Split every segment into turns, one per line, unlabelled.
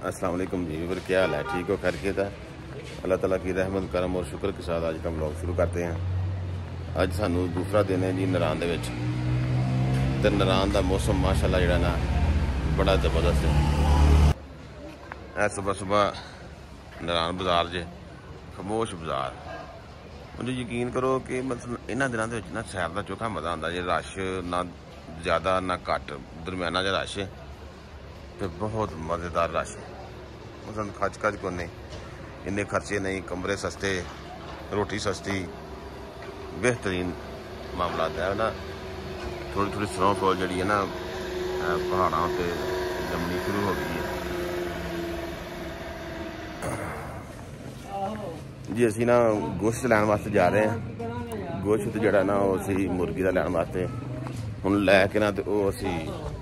अस्सलाम वालेकुम जी। फिर क्या हाल है? ठीक हो? खैरियत है? अल्लाह ताला की रहमत करम और शुक्र के साथ आज का व्लॉग शुरू करते हैं। अज सानू दूसरा दिन है जी नरान दे विच ते नरान दा मौसम माशाअल्लाह जिहड़ा ना बड़ा जबरदस्त है। सुबह सुबह नरान बाजार जे खामोश बाजार, मुझे यकीन करो कि मतलब इन्होंने दिनों के ना सैर का चौखा मजा आता जी। रश ना ज़्यादा ना घट, दरम्याना जो रश है तो बहुत मज़ेदार रश है। मतलब खच खच को नहीं, इन्ने खर्चे नहीं, कमरे सस्ते, रोटी सस्ती, बेहतरीन मामला है ना। थोड़ी थोड़ी स्नोफॉल जी है ना पहाड़ों से जमनी शुरू हो गई है जी। असी ना गोश्त लैन वास्ते जा रहे हैं। गोश्त जोड़ा ना असी मुर्गी का लैन वास्ते हुण लैके ना तो असी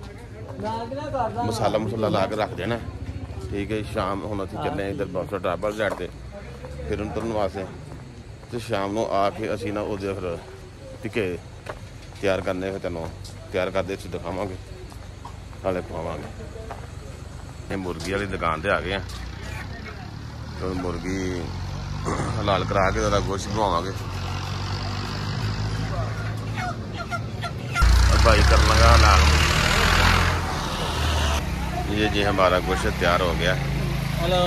मसाला मुसाला ला के रख देना, ठीक है। शाम हम असी चले इधर बॉक्सर ड्राइवर साइड से फिर उतरन वास्ते, तो शाम को आके असी ना वो फिर टिक्के तैयार करने, फिर तेनों तैयार करते असी दिखावांगे नाले खुआवांगे। ये मुर्गी वाली दुकान पर आ गए हैं तो मुर्गी हलाल करा के ज़रा गोश्त बनवावांगे। भाई कर लगा हलाल। ये जी हमारा गोश्त तैयार हो गया।
हेलो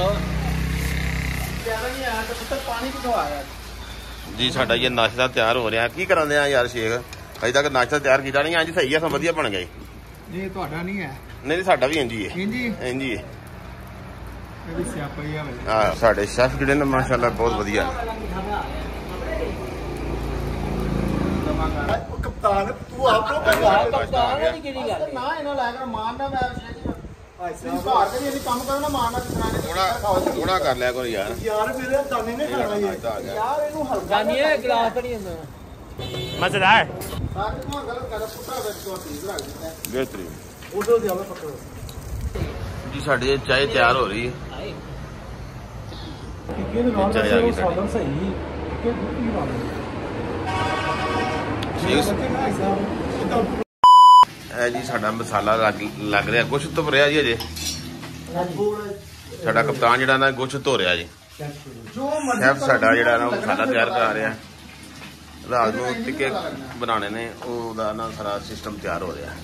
पानी कितों आया
जी? साडा ये नाश्ता तैयार हो रहा है। की करांदे आ यार शेख, अजे तक नाश्ता तैयार किया नहीं। जी सही है, सब वधिया बन गया
जी। तुहाडा नहीं है?
नहीं साडा भी इंजी है। इंजी है हाँ, साडे शेफ जिहड़े ने माशाअल्लाह बहुत वधिया।
कप्तान तू आप लोग कप्तान है की गल ना इना लाकर मारना। मैं काम करना मारना
थोड़ा कर लिया करो यार।
यार मेरे दाने ने खाना ये यार इनु हल्का नहीं है, गिलास नहीं है मजेदार। साथ में गलत कर पुट्टा वेच को ठीक रख देता है
बेहतरीन।
उधर ज्यादा पकड़ो
जी। साडी चाय तैयार हो रही है। चाय आ गई साडी। जी साडा मसाला लग रहा, गोश्त धो रहा जी। अजे साडा कप्तान जिहड़ा ना गोश्त धो रहा जी। शेफ साडा जिहड़ा ना मसाला तैयार करा रहा। रात को टिक्के बनाने ने ओहदा ना सारा सिस्टम तैयार हो रहा है।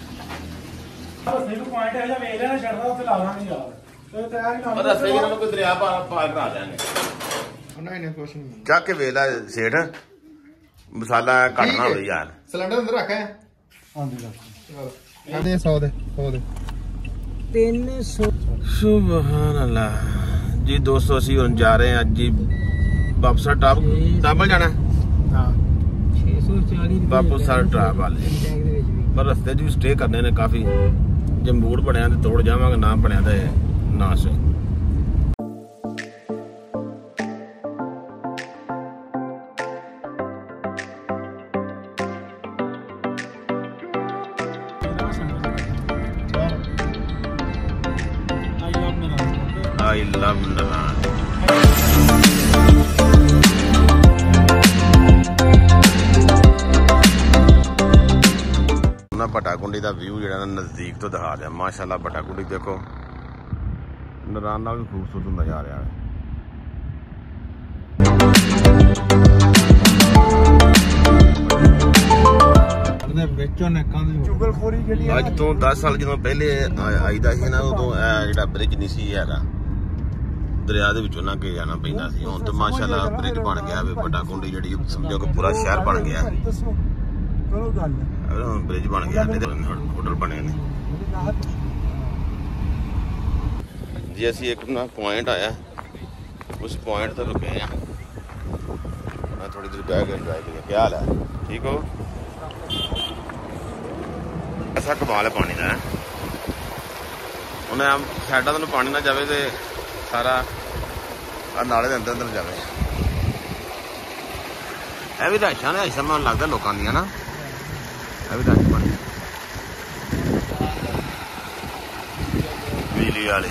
दरिया पार करा देंगे चक के वेला सेठ। मसाला घट ना हो यार।
सिलेंडर अंदर रखा है 100 दे 300।
सुभान अल्लाह जी। दोस्तों असी हुण जा रहे हैं जी बापसा टॉप टापल जाना।
हां 640
बापसा टॉप वाले पर रस्ते च स्टे करने ने काफी। जे मूड बनया तो तोड़ जावांगे, ना बनया तो ना से। I love Naran. भट्टाकुंडी का व्यू जो नजदीक तो दिखा दिया माशाअल्लाह। भट्टाकुंडी देखो नराना भी खूबसूरत नज़र आ रहा है। अज तो 10 साल जो पहले आईदा ही ना उदों जो ब्रिज नहीं सी हैगा, दरिया के विचों लंघ के जाना पैंदा सी। हुण तो माशाअल्लाह ब्रिज बन गया। भट्टाकुंडी जी समझो कि पूरा शहर बन गया। ब्रिज बन गया, होटल बने ने जी। असी एक ना पॉइंट आया, उस पॉइंट तो रुके हैं। मैं थोड़ी देर बह के एंजॉय किया। क्या हाल है? ठीक हो? ऐसा कमाल है पानी का। उन्हें साइडा तो पानी ना जाए तो सारा नाले के अंदर अंदर जाए। यह भी रहायशा ने रहायशा मैं लगता लोगों दी ना, यह भी रहायश बनी बिजली वाली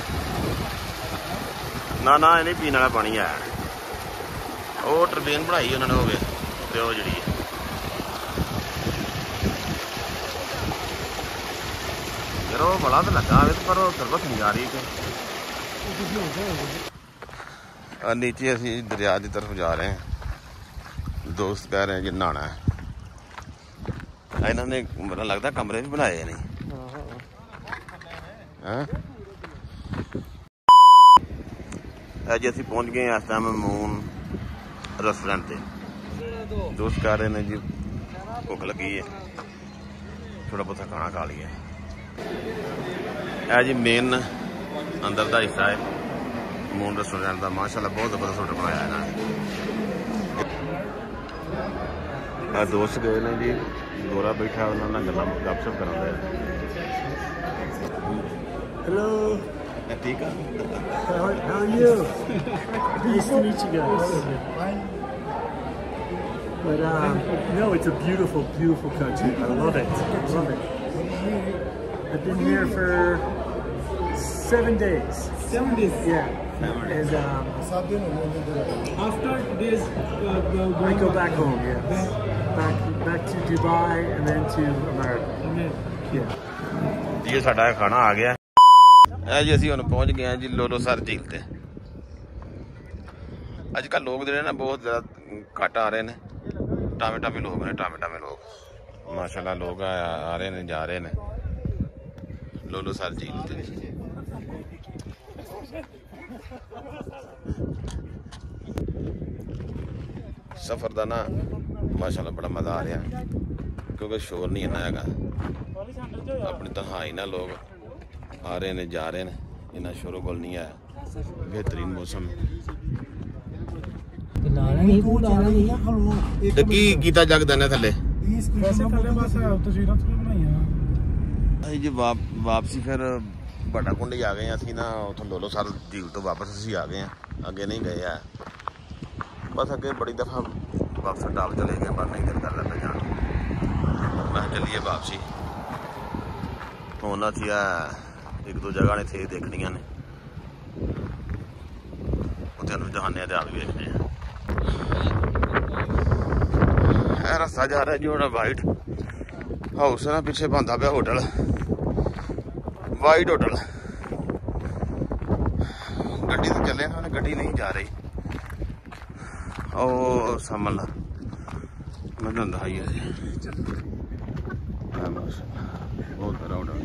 ना नहीं पीने वाला पानी है। वो टरबेन बनाई उन्होंने हो गए तो जी यार वो बड़ा तो लगा पर सर्विस नहीं आ रही। नीचे असी दरिया की तरफ जा रहे हैं। दोस्त कह रहे हैं जी नहाना है। इन्होंने मेरा लगता कमरे भी बनाए नहीं। जी असी पहुंच गए इस टाइम मून रेस्टोरेंट से। दोस्त कह रहे हैं जी भुख लगी है, थोड़ा बहुत खाना खा लिया। यह जी मेन अंदर का हिस्सा है मून रेस्टोरेंट का। माशाल्लाह बहुत जबरदस्त होटल बनाया इन्होंने। दोस्त गए ने जी, गोरा बैठा उन्होंने गल्लां गपशप करा।
Hello.
ठीक है।
How are you? Nice to meet you guys. But no, it's a beautiful, beautiful country. I love it. Love it. I've been here for 7 days.
7 days.
Yeah. And
After days,
I go back home. Yeah. Back to Dubai and then to America. Yeah.
ये साडा खाना आ गया है जी। असी हुण पहुंच गए हैं जी लोलोसर झील ते। अजकल लोग जिहड़े ना बहुत ज़्यादा घट आ रहे हैं। टामे टामे लोग ने, टामे लोग माशाल्लाह लोग आ रहे हैं, जा रहे हैं लोलोसर झील ते। सफर का ना माशाल्लाह बड़ा मजा आ रहा क्योंकि शोर नहीं इन्ना हैगा। अपनी तन्हाई ना लोग आ रहे हैं, जा रहे हैं, इन्ना शोर गोल नहीं है। बेहतरीन मौसम की कीता जग देने थले जी। वापसी फिर बड़ा कुंड ही आ गए असी ना। उतो लोलोसर झील तो वापस असी आ गए हैं, अगे नहीं गए है। बस अगे बड़ी दफा वापस टाप चले गए पर नहीं दिल कर लगा जाने। मैं चलिए वापसी होना थी। एक दो जगह ने थे देखनिया ने, उधर जहाने आप देखने रास्ता जा रहा है जो वाइट हाउस ना पिछे बनता पाया होटल, वाइट होटल। गड्डी तो चले ना, गड्डी नहीं जा रही। ओ सामने मैं दिखाई है बहुत बड़ा होटल।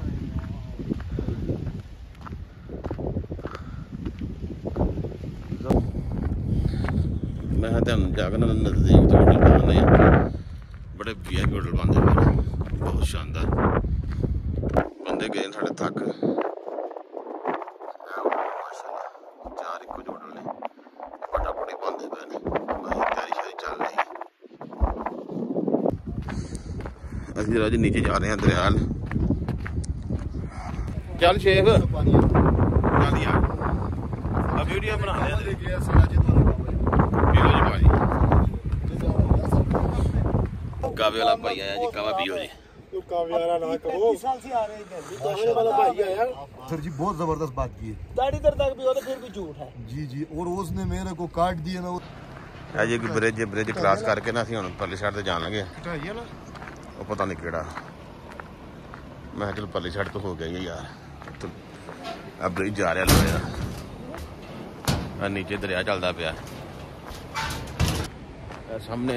मैं जाकर नजदीक तो होटल बनाने बड़े VIP होटल बनते हैं, बहुत शानदार। बंदे गए साढ़े तक चार एक होटल ने फटाफट बनते पे ने, तैयारी शारी चल रही। अभी राज नीचे जा रहे हैं दरियाल। चल शेख चल यार वीडियो बना रहे हैं। कावे वाला भाई आया जी, कावा पियो जी।
कावे वाला ना कहो, 30 साल से आ रहे हैं। दाढ़ी वाला भाई आया
सर जी, बहुत जबरदस्त बात की है।
दाढ़ी दर तक भी हो तो फिर भी झूठ है
जी जी। और उसने मेरे को काट दिया ना।
जी ब्रिज क्रॉस करके ना हम परली साइड से जान लगे। वो पता नहीं केड़ा, मैं चल परली साइड तो हो गई है यार। तो अब ब्रिज जा रहा लगे नीचे दरिया चलता पाया सामने।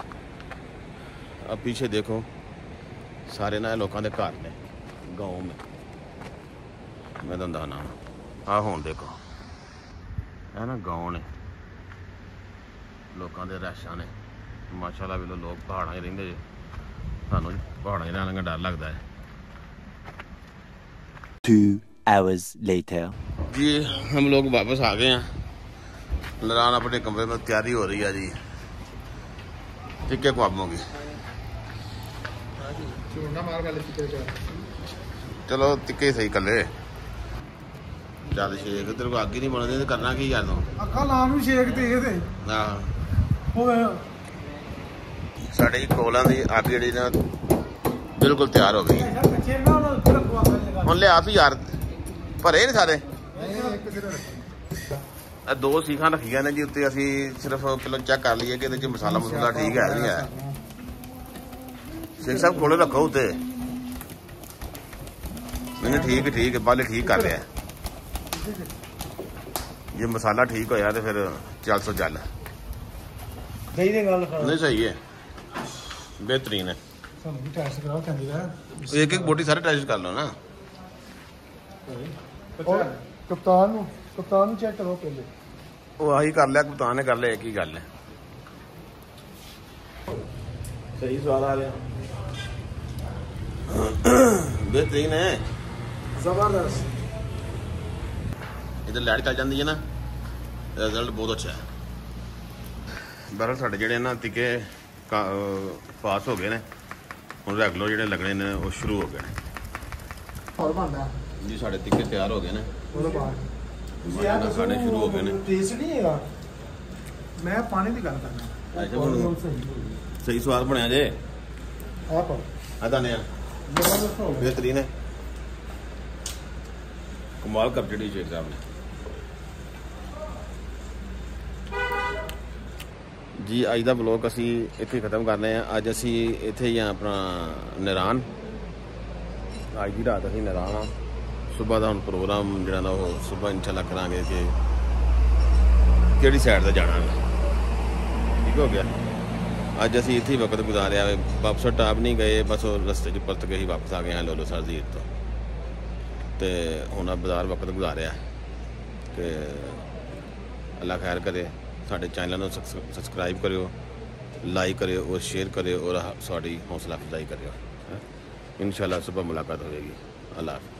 अब पीछे देखो सारे ना लोगों के घर ने गाँव में। मैं दंदा ना हाँ हूँ देखो है ना गाँव ने, लोगों के रैशा ने माशाल्लाह। भी लोग पहाड़ा ही रेंदे, सानू पहाड़ा ही रहने का डर लगता है।
2 hours later
जी हम लोग वापस आ गए हैं। नरान अपने कमरे में तैयारी हो रही है जी टिक्के ख्वाबों की। चलो टिक्के सही कले चल शेख तेरे को आगे नहीं बनते करना की यार साढ़े कोलों की अग जी ना बिल्कुल तैयार हो गई। हम लिया भी यार भरे ने सारे। दो सीखा रखिया ने जी उत्ते असी सिर्फ पहले चेक कर लीए कि मसाला मसूला ठीक है नहीं है। शेख साहब खोले रखो उत्ते। नहीं ठीक है बाले ठीक कर लिया। ਜੇ ਮਸਾਲਾ ਠੀਕ ਹੋਇਆ ਤੇ ਫਿਰ ਚੱਲ ਸੋ ਚੱਲ।
ਦਹੀਂ ਦੇ ਗੱਲ
ਨਹੀਂ ਸਹੀ ਹੈ, ਬਿਹਤਰੀਨ ਹੈ।
ਸਾਨੂੰ ਵੀ ਟੈਸਟ ਕਰਾਓ ਕਹਿੰਦੀ ਦਾ
ਇੱਕ ਇੱਕ ਬੋਟੀ ਸਾਰੇ ਟੈਸਟ ਕਰ ਲਓ ਨਾ।
ਕਪਤਾਨ ਨੂੰ ਚੈੱਕ ਕਰੋ ਪਹਿਲੇ।
ਉਹ ਆਹੀ ਕਰ ਲਿਆ, ਕਪਤਾਨ ਨੇ ਕਰ ਲਿਆ, ਇੱਕ ਹੀ ਗੱਲ ਹੈ। ਸਹੀ ਸਵਾਦ ਆ ਰਿਹਾ, ਬਿਹਤਰੀਨ ਹੈ,
ਜ਼ਬਰਦਸਤ।
इधर लाइट चल जाती है ना, रिजल्ट बहुत अच्छा है। बहरहाल साढ़े जेडे ना टिके पास हो गए ने, हुण रेगुलर जेडे लगने ने वो शुरू हो गए ने।
और बनदा
जी साढ़े टिके तैयार हो गए ने,
ਉਹਦੇ ਬਾਅਦ
खाने शुरू हो गए ने।
ਟੇਸਟ ਨਹੀਂ ਹੈਗਾ, ਮੈਂ ਪਾਣੀ ਦੀ ਗੱਲ ਕਰਨਾ।
अच्छा हुण सही स्वाद बनया जे
आप
दाने
जबरदस्त हो गया।
बेहतरीन है, कमाल कर दी शेख साहब ने जी। अज का ब्लॉग असी इत्थे खत्म करने हैं। अज असी इत्थे ही हाँ अपना निरान, अज की रात असी निरान हाँ। सुबह का हम प्रोग्राम जो ना वो सुबह इंशाल्लाह करांगे कि किहड़ी साइड से जाना है। ठीक हो गया, अज असी इत्थे ही वक्त गुजारिया, वापस टाप नहीं गए, बस रस्ते च परत के ही वापस आ गए हैं लोलो सरजीत तो। ते हुण बाजार वक्त गुजारिया कि अल्लाह खैर करे। साडे चैनल को सबसक्राइब करियो, लाइक करियो और शेयर करियो और साड़ी हौसला अफजाई करियो। इंशाल्लाह सुबह मुलाकात होगी। अल्लाह हाफ़िज़।